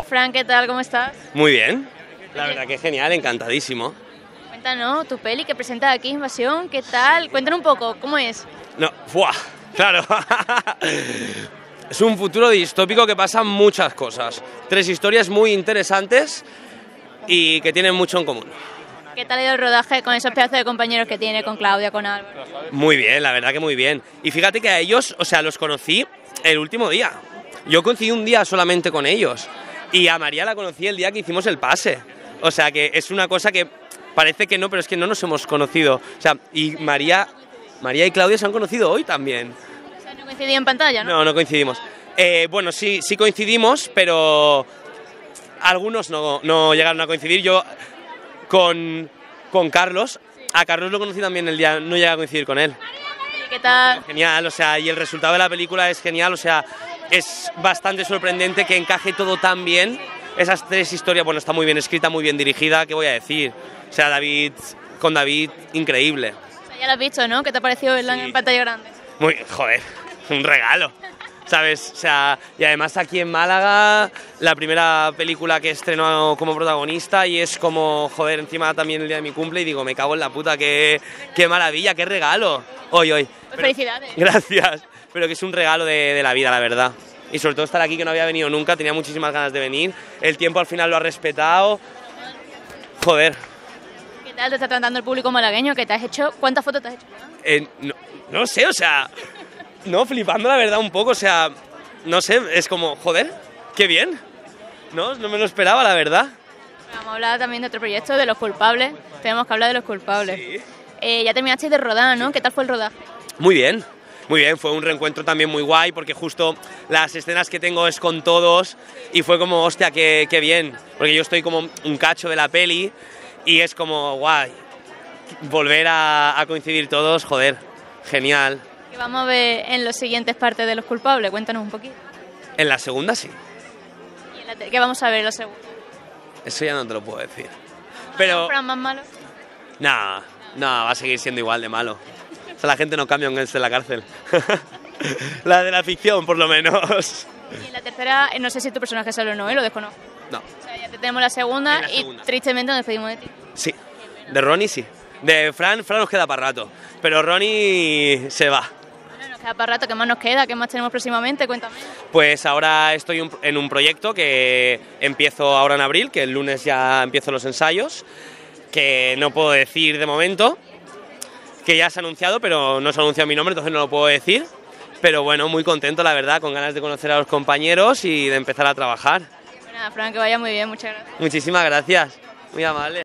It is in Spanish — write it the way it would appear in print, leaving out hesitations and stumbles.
Fran, ¿qué tal? ¿Cómo estás? Muy bien, la verdad que genial, encantadísimo. Cuéntanos tu peli que presentas aquí, Invasión, ¿qué tal? Cuéntanos un poco, ¿cómo es? No, ¡buah! Claro. Es un futuro distópico que pasan muchas cosas. 3 historias muy interesantes y que tienen mucho en común. ¿Qué tal ha ido el rodaje con esos pedazos de compañeros que tiene, con Claudia, con Álvaro? Muy bien, la verdad que muy bien. Y fíjate que a ellos, o sea, los conocí el último día. Yo coincidí un día solamente con ellos. Y a María la conocí el día que hicimos el pase. O sea, que es una cosa que parece que no, pero es que no nos hemos conocido. O sea, y María y Claudia se han conocido hoy también. O sea, no coincidí en pantalla, ¿no? No, no coincidimos. Bueno, sí coincidimos, pero algunos no llegaron a coincidir. Yo con Carlos, a Carlos lo conocí también el día, no llegué a coincidir con él. ¿Qué tal? Genial, o sea, y el resultado de la película es genial, o sea, es bastante sorprendente que encaje todo tan bien. Esas 3 historias, bueno, está muy bien escrita, muy bien dirigida, ¿qué voy a decir? O sea, David, increíble. O sea, ya lo has visto, ¿no? ¿Qué te ha parecido verla en pantalla grande? Muy, joder, un regalo, ¿sabes? O sea, y además aquí en Málaga, la primera película que estrenó como protagonista y es como, joder, encima también el día de mi cumple y digo, me cago en la puta, qué maravilla, qué regalo. Hoy. Pues felicidades. Gracias, pero que es un regalo de la vida, la verdad. Y sobre todo estar aquí, que no había venido nunca, tenía muchísimas ganas de venir. El tiempo al final lo ha respetado. Joder. ¿Qué tal te está tratando el público malagueño? ¿Qué te has hecho? ¿Cuántas fotos te has hecho? No sé, o sea, no, flipando la verdad un poco, o sea, no sé, es como, joder, qué bien. No me lo esperaba, la verdad. Vamos a hablar también de otro proyecto, de Los Culpables. Tenemos que hablar de Los Culpables. Sí. Ya terminasteis de rodar, ¿no? ¿Qué tal fue el rodaje? Muy bien, fue un reencuentro también muy guay porque justo las escenas que tengo es con todos y fue como, hostia, qué bien, porque yo estoy como un cacho de la peli y es como, guay, volver a coincidir todos, joder, genial. ¿Qué vamos a ver en las siguientes partes de Los Culpables? Cuéntanos un poquito. En la segunda sí. ¿Qué vamos a ver en la segunda? Eso ya no te lo puedo decir. Pero... ¿Fran más malo? No, va a seguir siendo igual de malo. O sea, la gente no cambia aunque esté en la cárcel. La de la ficción, por lo menos. Y en la tercera, no sé si tu personaje sale o no, lo desconozco. No. O sea, ya tenemos la segunda y tristemente nos despedimos de ti. Sí, de Ronnie sí. De Fran nos queda para rato. Pero Ronnie se va. Bueno, nos queda para rato, ¿qué más nos queda? ¿Qué más tenemos próximamente? Cuéntame. Pues ahora estoy en un proyecto que empiezo ahora en abril, que el lunes ya empiezo los ensayos, que no puedo decir de momento, que ya se ha anunciado, pero no se ha anunciado mi nombre, entonces no lo puedo decir. Pero bueno, muy contento, la verdad, con ganas de conocer a los compañeros y de empezar a trabajar. Pues nada, Fran, que vaya muy bien, muchas gracias. Muchísimas gracias, muy amable.